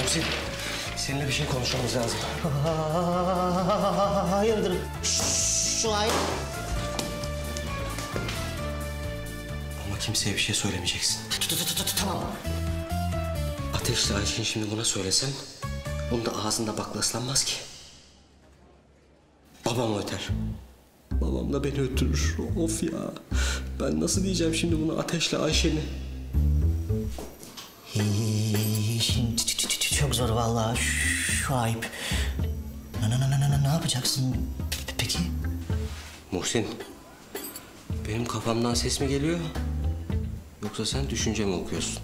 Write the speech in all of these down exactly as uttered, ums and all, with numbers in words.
Muhsin, seninle bir şey konuşmamız lazım. Hayırdır? Şu ay. Ama kimseye bir şey söylemeyeceksin. Tamam. Ateşle Ayşin şimdi buna söylesem, onun da ağzında bakla ıslanmaz ki. Babam öter. Babam da beni ötürür. Of ya. Ben nasıl diyeceğim şimdi bunu Ateşle Ayşen'i? Şimdi çok zor vallahi şu ayıp. Ne, ne, ne, ne, ne yapacaksın peki? Muhsin, benim kafamdan ses mi geliyor? Yoksa sen düşünce mi okuyorsun?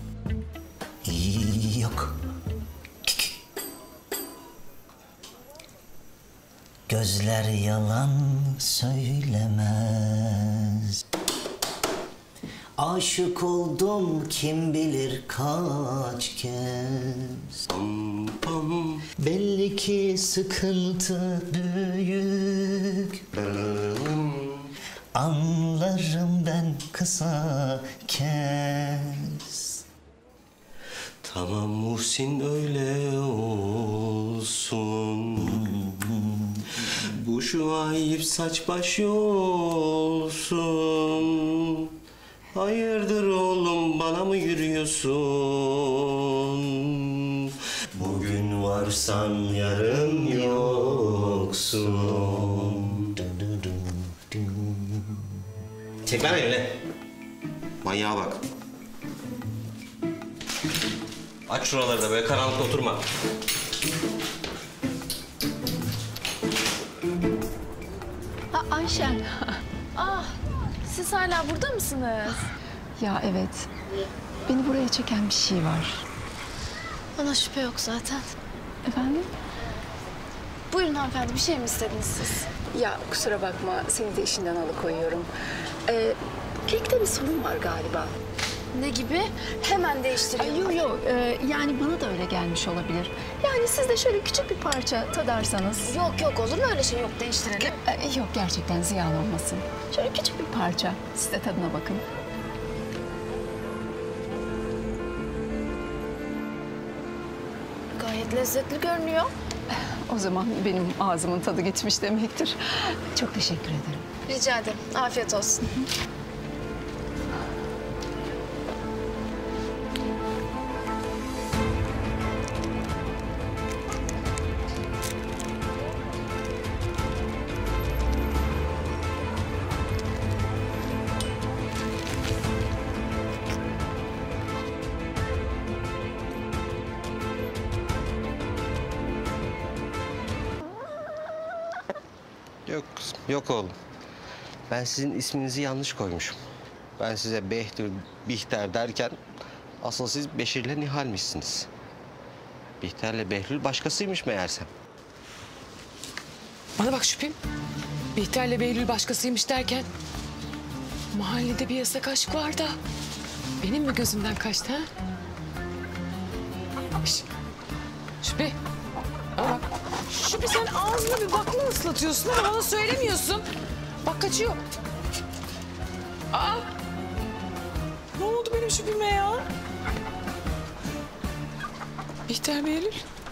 Yok. Gözler yalan söylemez. Aşık oldum kim bilir kaç kez. Pam, pam. Belli ki sıkıntı büyük. Pam. Anlarım ben kısa kez. Tamam Muhsin öyle olsun. Bu şu ayıp saç baş olsun. Hayırdır oğlum bana mı yürüyorsun? Bugün varsan yarın yoksun. Çek lan elini. Manyağa bak. Aç şuraları da böyle karanlıkta oturma. Ha, Ayşen. Ah, siz hala burada mısınız? Ya evet. Beni buraya çeken bir şey var. Bana şüphe yok zaten. Efendim? Buyurun hanımefendi, bir şey mi istediniz siz? Ya kusura bakma, seni de işinden alıkoyuyorum. Ee, kekte bir sorun var galiba. Ne gibi? Hemen değiştireyim. Yok yok, ee, yani bana da öyle gelmiş olabilir. Yani siz de şöyle küçük bir parça tadarsanız. Yok yok, olur mu öyle şey? Yok, değiştirelim. Ee, yok gerçekten ziyan olmasın. Şöyle küçük bir parça, siz de tadına bakın. Gayet lezzetli görünüyor. O zaman benim ağzımın tadı gitmiş demektir. Çok teşekkür ederim. Rica ederim. Afiyet olsun. Yok kızım, yok oğlum. Ben sizin isminizi yanlış koymuşum. Ben size Behlül, Bihter derken asıl siz Beşir'le Nihal'mişsiniz. Bihter'le Behlül başkasıymış meğersem. Bana bak Şüphim. Bihter'le Behlül başkasıymış derken... mahallede bir yasak aşk var da... benim mi gözümden kaçtı ha? Şş, Şüphi. Bana bak. Şüphi sen ağzına bir bakla ıslatıyorsun ama bana söylemiyorsun. Bak kaçıyor. Aa! Ne oldu benim Şüphime ya? Bihter Behlül.